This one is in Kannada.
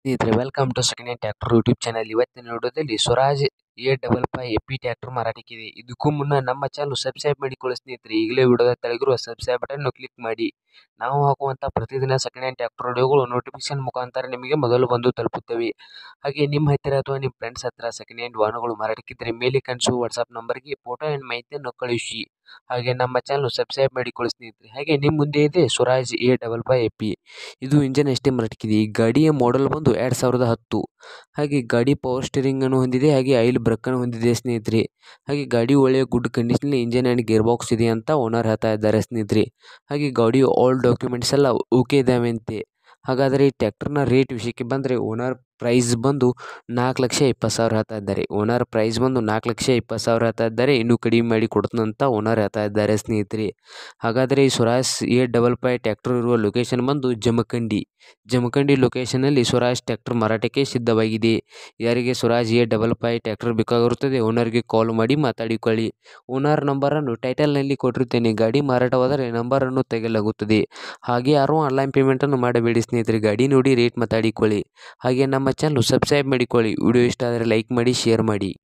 ಸ್ನೇಹಿತರೆ welcome to second hand tractor YouTube channel. ಇವತ್ತಿನ ವಿಡಿಯೋದಲ್ಲಿ ಸ್ವರಾಜ್ A55 ಎಪಿ ಟ್ರ್ಯಾಕ್ಟರ್ ಮಾರಾಟಕ್ಕಿದೆ. ಇದಕ್ಕೂ ಮುನ್ನ ನಮ್ಮ ಚಾನಲ್ ಸಬ್ಸ್ಕ್ರೈಬ್ ಮಾಡಿಕೊಳ್ಳಿ ಸ್ನೇಹಿತರೆ. ಈಗಲೇ ವಿಡಿಯೋದ ತೆಳಗಿರುವ ಸಬ್ಸ್ಕ್ರೈಬ್ ಬಟನ್ ಕ್ಲಿಕ್ ಮಾಡಿ. ನಾವು ಹಾಕುವಂಥ ಪ್ರತಿದಿನ ಸೆಕೆಂಡ್ ಹ್ಯಾಂಡ್ ಟ್ರ್ಯಾಕ್ಟರ್ ವಿಡಿಯೋಗಳು ನೋಟಿಫಿಕೇಶನ್ ಮುಖಾಂತರ ನಿಮಗೆ ಮೊದಲು ಬಂದು ತಲುಪುತ್ತವೆ. ಹಾಗೆ ನಿಮ್ಮ ಹತ್ತಿರ ಅಥವಾ ನಿಮ್ಮ ಫ್ರೆಂಡ್ಸ್ ಹತ್ತಿರ ಸೆಕೆಂಡ್ ಹ್ಯಾಂಡ್ ವಾಹನಗಳು ಮಾರಾಟಕ್ಕಿದ್ದರೆ ಮೇಲೆ ಕಾಣಿಸುವ ವಾಟ್ಸ್ಆಪ್ ನಂಬರ್ಗೆ ಫೋಟೋ ಆ್ಯಂಡ್ ಮಾಹಿತಿಯನ್ನು ಕಳುಹಿಸಿ. ಹಾಗೆ ನಮ್ಮ ಚಾನಲ್ ಸಬ್ಸ್ಕ್ರೈಬ್ ಮಾಡಿಕೊಳ್ಳಿ ಸ್ನೇಹಿತರೆ. ಹಾಗೆ ನಿಮ್ಮ ಮುಂದೆ ಇದೆ ಸ್ವರಾಜ್ A55 ಎಪಿ. ಇದು ಇಂಜನ್ ಅಷ್ಟೇ ಮಾರಾಟಕ್ಕಿದೆ. ಈ ಗಾಡಿಯ ಮಾಡೆಲ್ ಬಂದು 2010. ಹಾಗೆ ಗಾಡಿ ಪವರ್ ಸ್ಟೀರಿಂಗ್ ಅನ್ನು ಹೊಂದಿದೆ. ಹಾಗೆ ಆಯಿಲ್ ಬ್ರೇಕ್ ಅನ್ನು ಹೊಂದಿದೆ ಸ್ನೇಹಿತರೆ. ಹಾಗೆ ಗಾಡಿ ಒಳ್ಳೆಯ good condition engine and gearbox ಇದೆ ಅಂತ ಓನರ್ ಹೇಳ್ತಾ ಇದ್ದಾರೆ ಸ್ನೇಹಿತರೆ. ಹಾಗೆ ಗಾಡಿ ಆಲ್ ಡಾಕ್ಯುಮೆಂಟ್ಸ್ ಎಲ್ಲ ಓಕೆ ಇದ್ದಾವೆ ಅಂತೆ. ಹಾಗಾದರೆ ಈ ಟ್ರ್ಯಾಕ್ಟರ್ನ ರೇಟ್ ವಿಷಯಕ್ಕೆ ಬಂದರೆ ಓನರ್ ಪ್ರೈಸ್ ಬಂದು 4,20,000 ಹೇಳ್ತಾ ಇದ್ದಾರೆ. ಓನರ್ ಪ್ರೈಸ್ ಬಂದು 4,20,000 ಹೇಳ್ತಾ ಇದ್ದಾರೆ. ಇನ್ನೂ ಕಡಿಮೆ ಮಾಡಿ ಕೊಡ್ತಂತ ಓನರ್ ಹೇಳ್ತಾ ಇದ್ದಾರೆ ಸ್ನೇಹಿತರೆ. ಹಾಗಾದರೆ ಈ ಸ್ವರಾಜ್ A55 ಟ್ರ್ಯಾಕ್ಟರ್ ಇರುವ ಲೊಕೇಶನ್ ಬಂದು ಜಮಖಂಡಿ ಲೊಕೇಶನಲ್ಲಿ ಸ್ವರಾಜ್ ಟ್ರ್ಯಾಕ್ಟರ್ ಮಾರಾಟಕ್ಕೆ ಸಿದ್ಧವಾಗಿದೆ. ಯಾರಿಗೆ ಸ್ವರಾಜ್ A55 ಟ್ರ್ಯಾಕ್ಟರ್ ಬೇಕಾಗಿರುತ್ತದೆ ಓನರ್ಗೆ ಕಾಲ್ ಮಾಡಿ ಮಾತಾಡಿಕೊಳ್ಳಿ. ಓನರ್ ನಂಬರನ್ನು ಟೈಟಲ್ನಲ್ಲಿ ಕೊಟ್ಟಿರುತ್ತೇನೆ. ಗಾಡಿ ಮಾರಾಟವಾದರೆ ನಂಬರನ್ನು ತೆಗೆಯಲಾಗುತ್ತದೆ. ಹಾಗೆ ಯಾರೂ ಆನ್ಲೈನ್ ಪೇಮೆಂಟನ್ನು ಮಾಡಬೇಡಿ ಸ್ನೇಹಿತರೆ. ಗಾಡಿ ನೋಡಿ ರೇಟ್ ಮಾತಾಡಿಕೊಳ್ಳಿ. ಹಾಗೆ ನಮ್ಮ ಚಾನಲ್ ಸಬ್ಸ್ಕ್ರೈಬ್ ಮಾಡಿಕೊಳ್ಳಿ. ವಿಡಿಯೋ ಇಷ್ಟ ಆದರೆ ಲೈಕ್ ಮಾಡಿ, ಶೇರ್ ಮಾಡಿ.